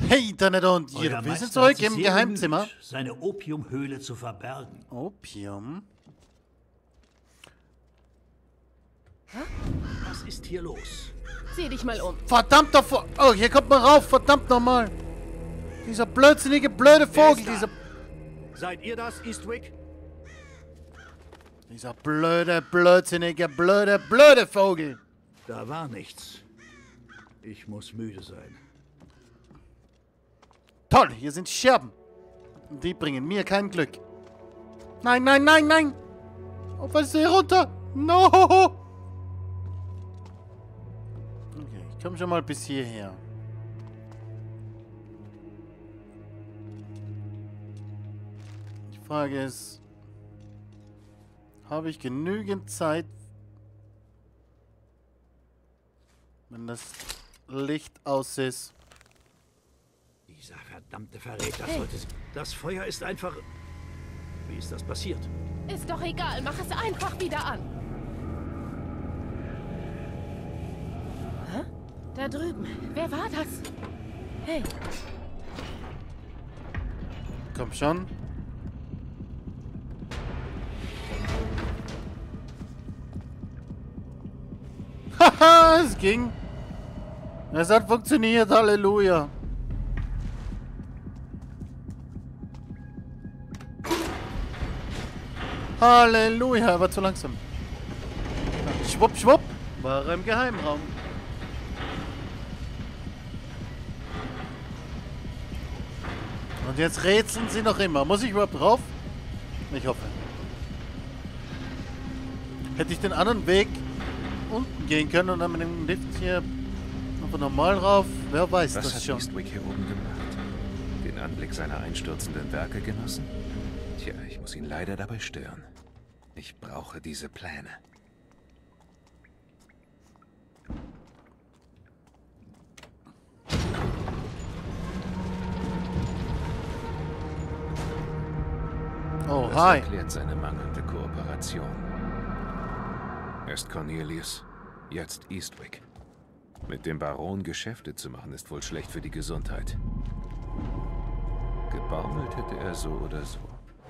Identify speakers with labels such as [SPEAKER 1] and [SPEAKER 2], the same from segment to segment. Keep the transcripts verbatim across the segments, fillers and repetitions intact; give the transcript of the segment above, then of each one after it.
[SPEAKER 1] Hey, Internet und
[SPEAKER 2] Euer
[SPEAKER 1] ihr. Wir
[SPEAKER 2] Meister
[SPEAKER 1] sind zurück
[SPEAKER 2] hat sich
[SPEAKER 1] im
[SPEAKER 2] sehr
[SPEAKER 1] Geheimzimmer.
[SPEAKER 2] bemüht, seine Opiumhöhle zu verbergen.
[SPEAKER 1] Opium?
[SPEAKER 2] Was ist hier los?
[SPEAKER 3] Sieh dich mal um.
[SPEAKER 1] Verdammt davor. Oh, hier kommt man rauf. Verdammt nochmal. Dieser blödsinnige, blöde Vogel. Dieser,
[SPEAKER 2] Seid ihr das, Eastwick?
[SPEAKER 1] dieser blöde, blödsinnige, blöde, blöde Vogel.
[SPEAKER 2] Da war nichts. Ich muss müde sein.
[SPEAKER 1] Toll, hier sind Scherben. Und die bringen mir kein Glück. Nein, nein, nein, nein. Oh, was ist hier runter? No. Okay, ich komme schon mal bis hierher. Die Frage ist, habe ich genügend Zeit, wenn das Licht aus ist?
[SPEAKER 2] Dieser verdammte Verräter sollte... Das Feuer ist einfach... Wie ist das passiert?
[SPEAKER 3] Ist doch egal, mach es einfach wieder an. Hä? Da drüben. Wer war das? Hey.
[SPEAKER 1] Komm schon. Haha, es ging. Es hat funktioniert, Halleluja. Halleluja, er war zu langsam. Schwupp, schwupp, war er im Geheimraum. Und jetzt rätseln sie noch immer. Muss ich überhaupt drauf? Ich hoffe. Hätte ich den anderen Weg unten gehen können und dann mit dem Lift hier einfach normal rauf? Wer weiß
[SPEAKER 4] Was
[SPEAKER 1] das
[SPEAKER 4] hat
[SPEAKER 1] schon.
[SPEAKER 4] Eastwick hier oben gemacht? Den Anblick seiner einstürzenden Werke genossen? Tja, ich muss ihn leider dabei stören. Ich brauche diese Pläne.
[SPEAKER 1] Oh,
[SPEAKER 4] Das
[SPEAKER 1] hi.
[SPEAKER 4] erklärt seine mangelnde Kooperation. Erst Cornelius, jetzt Eastwick. Mit dem Baron Geschäfte zu machen, ist wohl schlecht für die Gesundheit. Gebaumelt hätte er so oder so.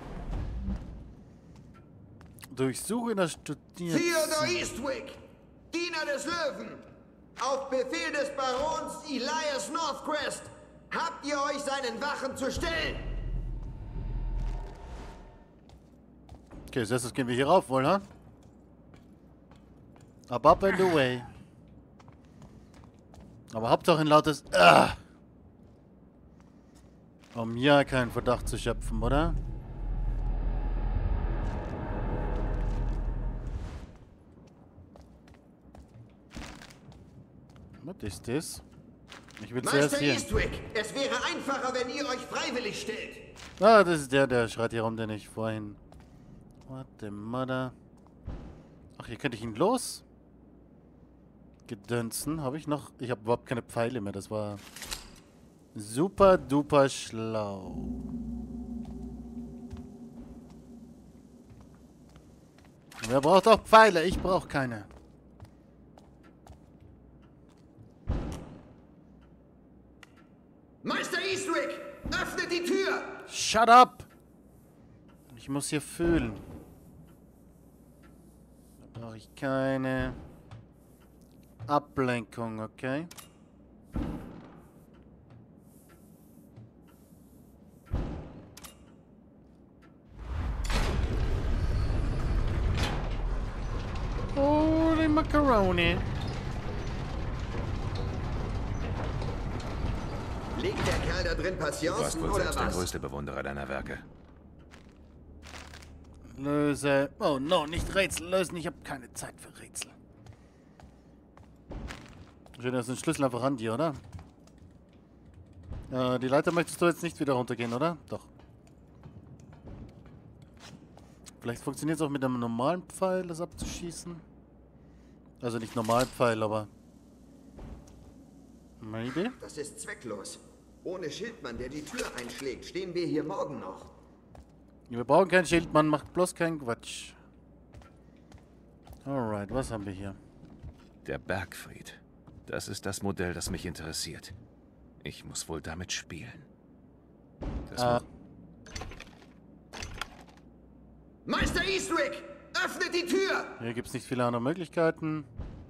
[SPEAKER 1] Durchsuche das Studieren.
[SPEAKER 5] Theodor Eastwick, Diener des Löwen, auf Befehl des Barons Elias Northcrest, habt ihr euch seinen Wachen zu stellen?
[SPEAKER 1] Okay, als erstes gehen wir hier rauf, wohl, ha? Up, up and away. Aber Hauptsache ein lautes Ah! Um ja keinen Verdacht zu schöpfen, oder? Was ist das? Ich will zuerst
[SPEAKER 5] Meister
[SPEAKER 1] hier.
[SPEAKER 5] Eastwick, es wäre einfacher, wenn ihr euch freiwillig stellt.
[SPEAKER 1] Ah, das ist der, der schreit hier rum, den ich vorhin. What the mother? Ach, hier könnte ich ihn los? Gedönsen. Habe ich noch? Ich habe überhaupt keine Pfeile mehr. Das war super duper schlau. Wer braucht auch Pfeile? Ich brauche keine.
[SPEAKER 5] Meister Eastwick, öffnet die Tür!
[SPEAKER 1] Shut up! Ich muss hier fühlen. Da brauche ich keine Ablenkung, okay? Holy Macaroni.
[SPEAKER 5] Legt der Kerl da drin
[SPEAKER 4] Du warst
[SPEAKER 5] Patience
[SPEAKER 4] wohl
[SPEAKER 5] oder
[SPEAKER 4] selbst der
[SPEAKER 5] was?
[SPEAKER 4] größte Bewunderer deiner Werke.
[SPEAKER 1] Löse. Oh no, nicht Rätsel lösen. Ich habe keine Zeit für Rätsel. Schön, das ist ein Schlüssel einfach an dir, oder? Äh, die Leiter möchtest du jetzt nicht wieder runtergehen, oder? Doch. Vielleicht funktioniert es auch mit einem normalen Pfeil, das abzuschießen. Also nicht normalen Pfeil, aber... Maybe?
[SPEAKER 5] Das ist zwecklos. Ohne Schildmann, der die Tür einschlägt, stehen wir hier morgen noch.
[SPEAKER 1] Wir brauchen kein Schild, man macht bloß keinen Quatsch. Alright, was haben wir hier?
[SPEAKER 4] Der Bergfried. Das ist das Modell, das mich interessiert. Ich muss wohl damit spielen. Das
[SPEAKER 1] Äh.
[SPEAKER 5] Meister Eastwick, öffnet die Tür!
[SPEAKER 1] Hier gibt es nicht viele andere Möglichkeiten.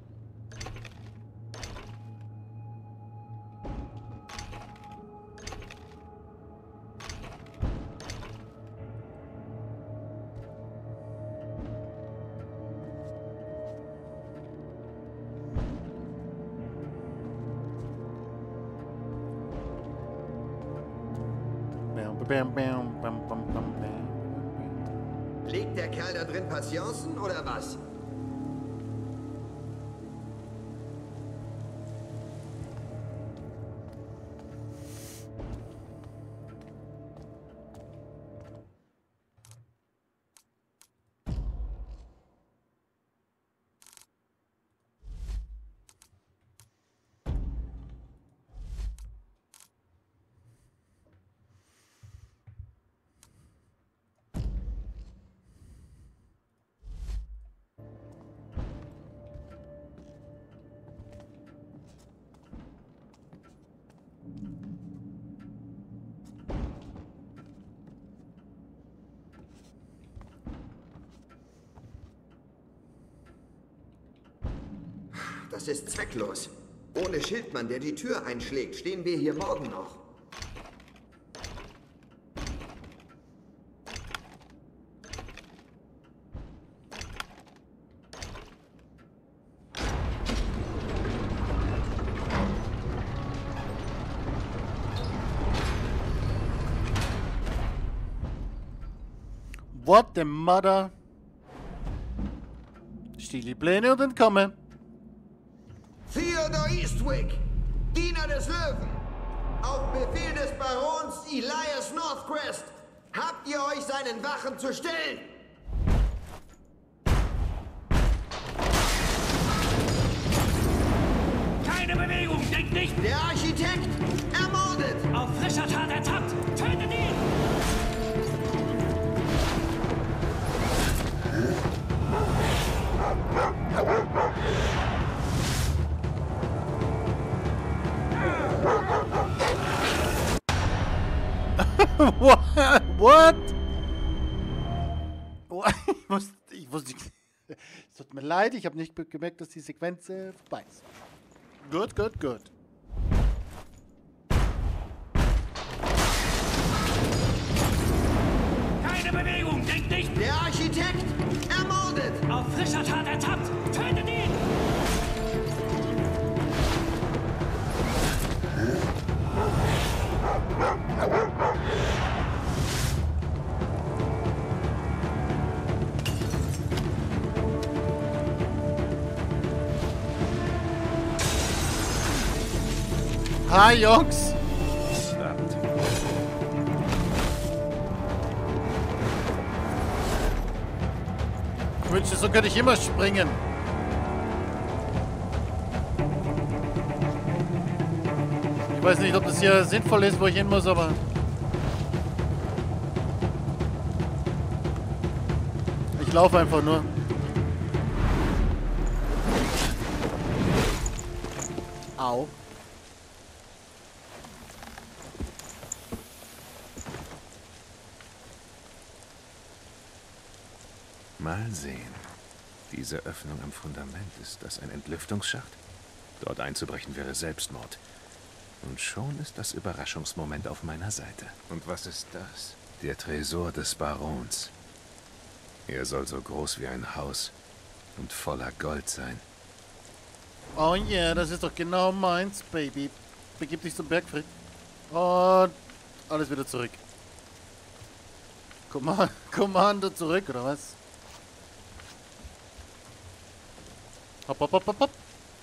[SPEAKER 1] Bam, bam, bam, bam, bam, bam.
[SPEAKER 5] Legt der Kerl da drin Patienzen oder was? Das ist zwecklos. Ohne Schildmann, der die Tür einschlägt, stehen wir hier morgen noch.
[SPEAKER 1] What the mother? Stiehl die Pläne und entkomme.
[SPEAKER 5] Theodore Eastwick, Diener des Löwen. Auf Befehl des Barons Elias Northcrest habt ihr euch seinen Wachen zu stellen.
[SPEAKER 2] Keine Bewegung, denkt nicht!
[SPEAKER 5] Der Architekt ermordet.
[SPEAKER 2] Auf frischer Tat ertappt! Tötet ihn!
[SPEAKER 1] What? What? What? Ich wusste, ich wusste nicht. Es tut mir leid, ich habe nicht gemerkt, dass die Sequenz äh, vorbei ist. Gut, gut, gut.
[SPEAKER 2] Keine Bewegung, denkt nicht!
[SPEAKER 5] Der Architekt ermordet.
[SPEAKER 2] Auf frischer Tat ertappt! Tötet ihn!
[SPEAKER 1] Hi, Jungs!
[SPEAKER 4] Verdammt.
[SPEAKER 1] Ich wünschte, so könnte ich immer springen. Ich weiß nicht, ob das hier sinnvoll ist, wo ich hin muss, aber... Ich laufe einfach nur. Au.
[SPEAKER 4] Mal sehen. Diese Öffnung am Fundament, ist das ein Entlüftungsschacht? Dort einzubrechen wäre Selbstmord. Und schon ist das Überraschungsmoment auf meiner Seite. Und was ist das? Der Tresor des Barons. Er soll so groß wie ein Haus und voller Gold sein.
[SPEAKER 1] Oh yeah, das ist doch genau meins, Baby. Begib dich zum Bergfried. Und alles wieder zurück. Kommando, Kommando zurück, oder was? Hopp, hopp, hopp, hopp, hopp.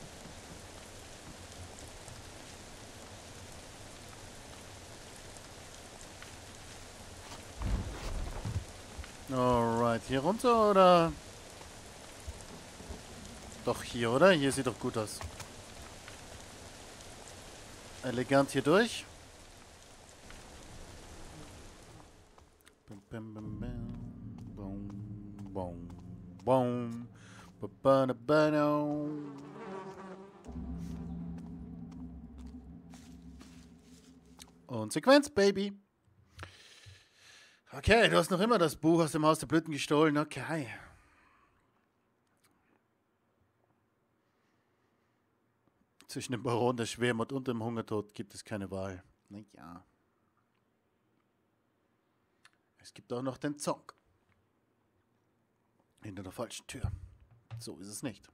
[SPEAKER 1] Alright, hier runter, oder? Doch hier, oder? Hier sieht doch gut aus. Elegant hier durch. Bum, bum, bum, bum. Bum, bum, bum. Ba, ba, da, ba, da. Und Sequenz, Baby. Okay, du hast noch immer das Buch aus dem Haus der Blüten gestohlen. Okay. Zwischen dem Baron der Schwermut und dem Hungertod gibt es keine Wahl. Na ja. Es gibt auch noch den Zonk. Hinter der falschen Tür. So ist es nicht.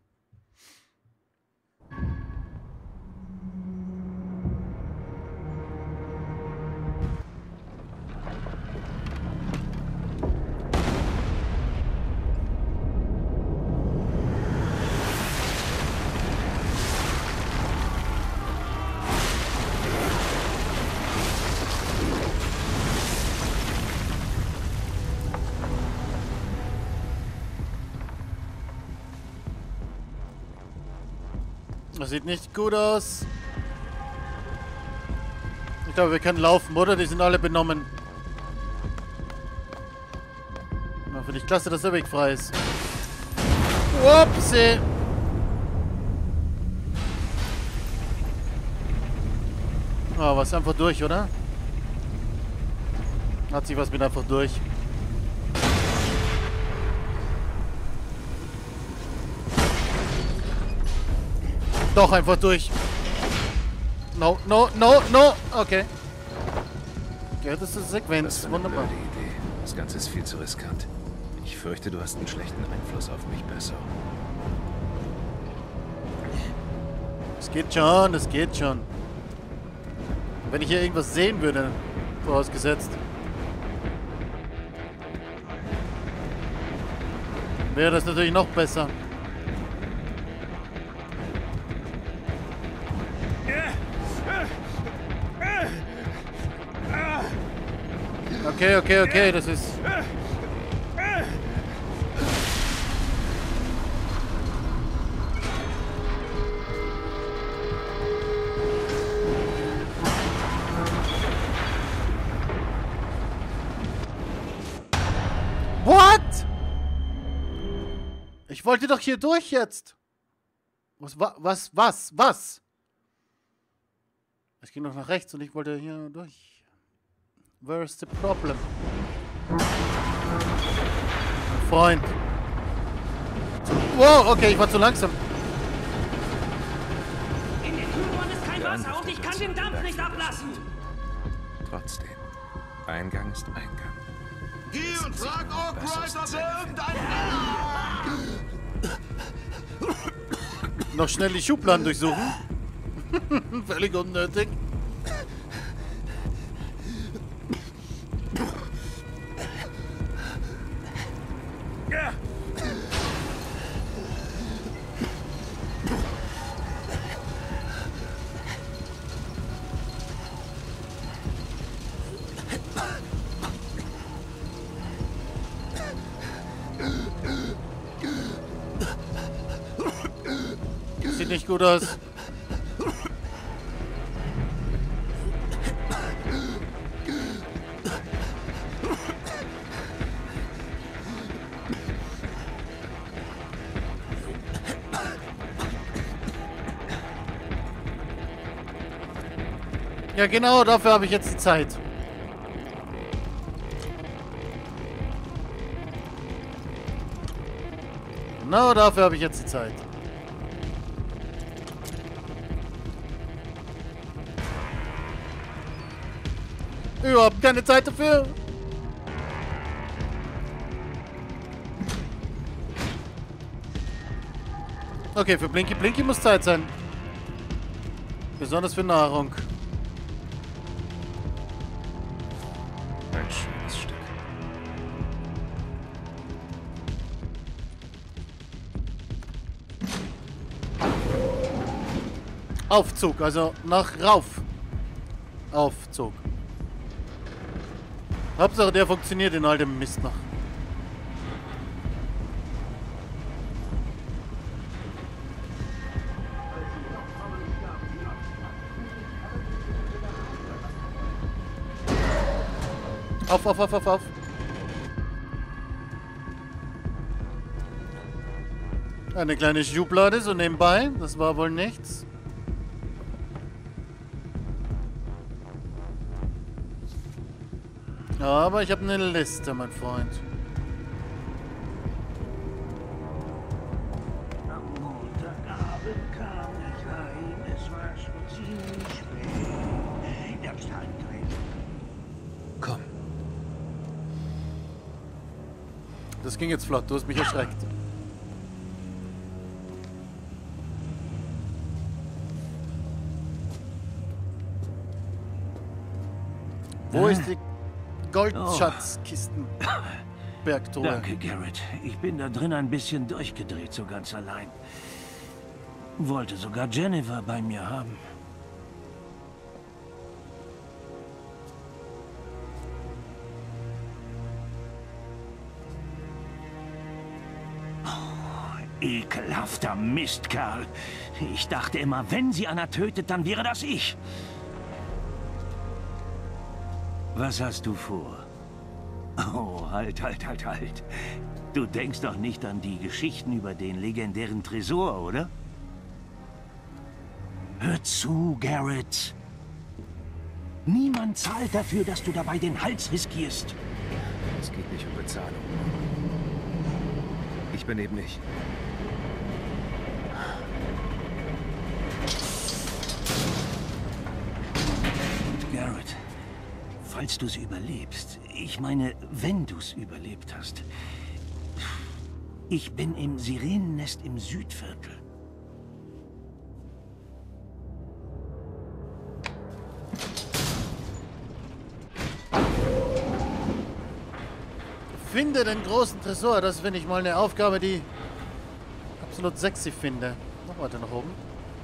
[SPEAKER 1] Das sieht nicht gut aus. Ich glaube, wir können laufen, oder? Die sind alle benommen. Na, finde ich klasse, dass der Weg frei ist. Upsi. Ah, was einfach durch, oder? Hat sich was mit einfach durch. Doch, einfach durch. No, no, no, no. Okay. Gehört das zur Sequenz.
[SPEAKER 4] Das ist eine
[SPEAKER 1] Wunderbar.
[SPEAKER 4] blöde Idee. Das Ganze ist viel zu riskant. Ich fürchte, du hast einen schlechten Einfluss auf mich, Besser.
[SPEAKER 1] Es geht schon, es geht schon. Wenn ich hier irgendwas sehen würde, vorausgesetzt, wäre das natürlich noch besser. Okay, okay, okay, das ist... What? Ich wollte doch hier durch jetzt. Was, wa- was, was, was? Es ging doch nach rechts und ich wollte hier durch. Where's the problem? Freund. Wow, okay, ich war zu langsam.
[SPEAKER 6] In den Kühlrohren ist kein Wasser und ich kann den Dampf nicht ablassen.
[SPEAKER 4] Trotzdem. Eingang ist Eingang.
[SPEAKER 5] Geh und frag Orkright, ob er irgendein...
[SPEAKER 1] Noch schnell die Schubladen durchsuchen. Völlig unnötig. Sieht nicht gut aus. Ja, genau, dafür habe ich jetzt die Zeit. Genau dafür habe ich jetzt die Zeit. Überhaupt keine Zeit dafür. Okay, für Blinky Blinky muss Zeit sein. Besonders für Nahrung.
[SPEAKER 4] Ein schönes Stück.
[SPEAKER 1] Aufzug, also nach rauf. Aufzug. Hauptsache der funktioniert in all dem Mist noch. Auf, auf, auf, auf, auf. Eine kleine Schublade so nebenbei. Das war wohl nichts. Aber ich habe eine Liste, mein Freund.
[SPEAKER 2] Am Montagabend kam ich heim, es war schon ziemlich spät. Der Stein
[SPEAKER 4] Komm.
[SPEAKER 1] Das ging jetzt flott, du hast mich erschreckt. Wo ist die Goldschatzkisten? Bergtruhe.
[SPEAKER 2] Danke, Garrett. Ich bin da drin ein bisschen durchgedreht, so ganz allein. Wollte sogar Jennifer bei mir haben. Oh, ekelhafter Mistkerl. Ich dachte immer, wenn sie Anna tötet, dann wäre das ich. Was hast du vor? Oh, halt, halt, halt, halt. Du denkst doch nicht an die Geschichten über den legendären Tresor, oder? Hör zu, Garrett. Niemand zahlt dafür, dass du dabei den Hals riskierst.
[SPEAKER 4] Es geht nicht um Bezahlung. Ich benehme mich.
[SPEAKER 2] Garrett, falls du es überlebst, ich meine, wenn du es überlebt hast. Ich bin im Sirenennest im Südviertel.
[SPEAKER 1] Finde den großen Tresor. Das finde ich mal eine Aufgabe, die ich absolut sexy finde. Noch weiter nach oben.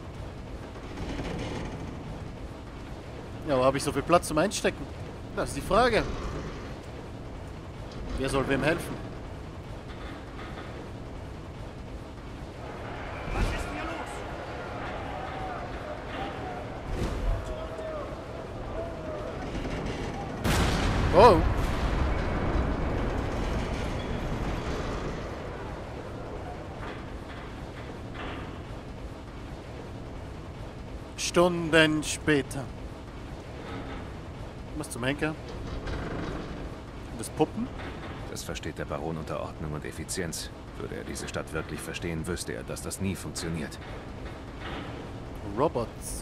[SPEAKER 1] Ja, wo habe ich so viel Platz zum Einstecken? Das ist die Frage. Wer soll wem helfen?
[SPEAKER 6] Was ist hier los?
[SPEAKER 1] Oh. Stunden später. Was zum Henker? Und das Puppen?
[SPEAKER 4] Das versteht der Baron unter Ordnung und Effizienz. Würde er diese Stadt wirklich verstehen, wüsste er, dass das nie funktioniert.
[SPEAKER 1] Robots.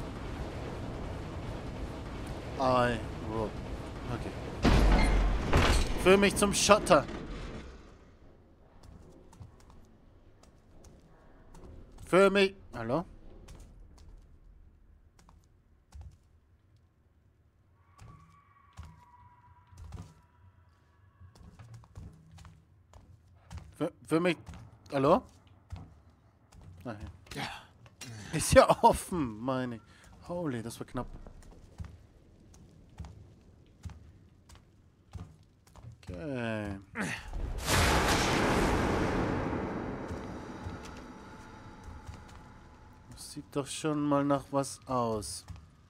[SPEAKER 1] I Rob. Okay. Führ mich zum Shutter. Führ mich. Hallo? Für, für mich. Hallo? Nein. Ist ja offen, meine ich. Holy, das war knapp. Okay. Das sieht doch schon mal nach was aus.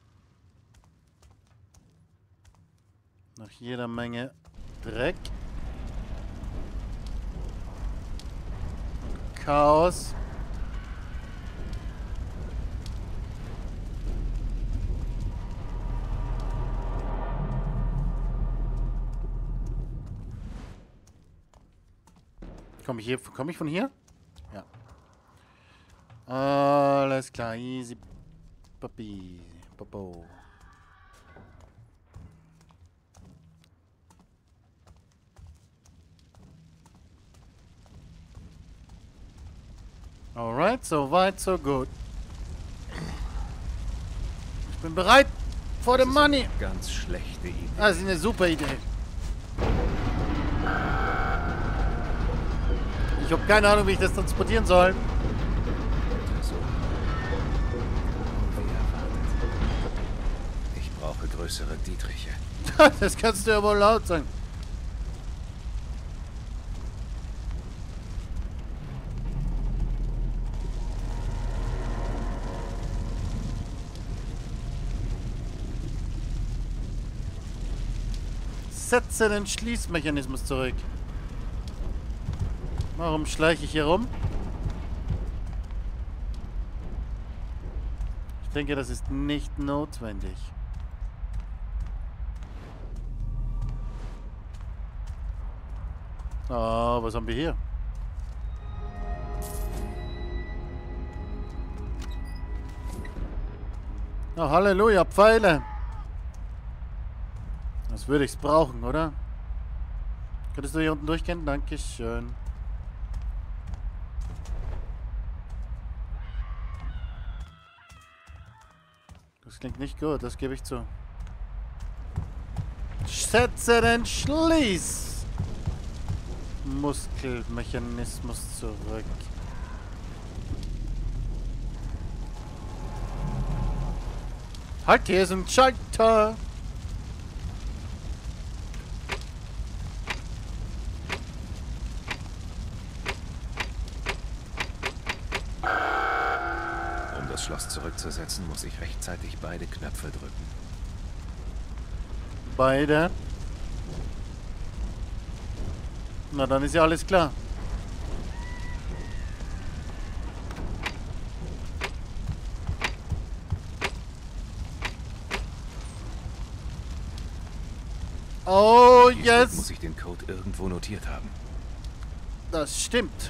[SPEAKER 1] Nach jeder Menge Dreck. Chaos. Komme ich hier? Komme ich von hier? Ja. Alles klar, easy. Papi. Popo. Alright, so weit, so gut. Ich bin bereit for the money.
[SPEAKER 4] Ganz schlechte Idee.
[SPEAKER 1] Das ist eine super Idee. Ich habe keine Ahnung, wie ich das transportieren soll.
[SPEAKER 4] So. Wie erwartet. Ich brauche größere Dietriche.
[SPEAKER 1] Das kannst du ja wohl laut sagen. Setze den Schließmechanismus zurück. Warum schleiche ich hier rum? Ich denke, das ist nicht notwendig. Ah, was haben wir hier? Oh, Halleluja, Pfeile. Das würde ich's brauchen, oder? Könntest du hier unten durchgehen? Dankeschön. Das klingt nicht gut, das gebe ich zu. Setze den Schließ! Muskelmechanismus zurück. Halt, hier ist ein Schalter!
[SPEAKER 4] Um das Schloss zurückzusetzen, muss ich rechtzeitig beide Knöpfe drücken.
[SPEAKER 1] Beide. Na, dann ist ja alles klar. Oh,
[SPEAKER 4] Schließlich
[SPEAKER 1] yes!
[SPEAKER 4] muss ich den Code irgendwo notiert haben.
[SPEAKER 1] Das stimmt.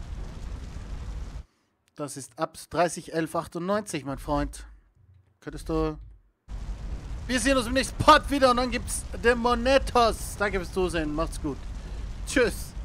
[SPEAKER 1] Das ist ab dreißig elf achtundneunzig, mein Freund. Könntest du... Wir sehen uns im nächsten Part wieder und dann gibt's Demonetos. Danke fürs Zusehen. Macht's gut. Tschüss.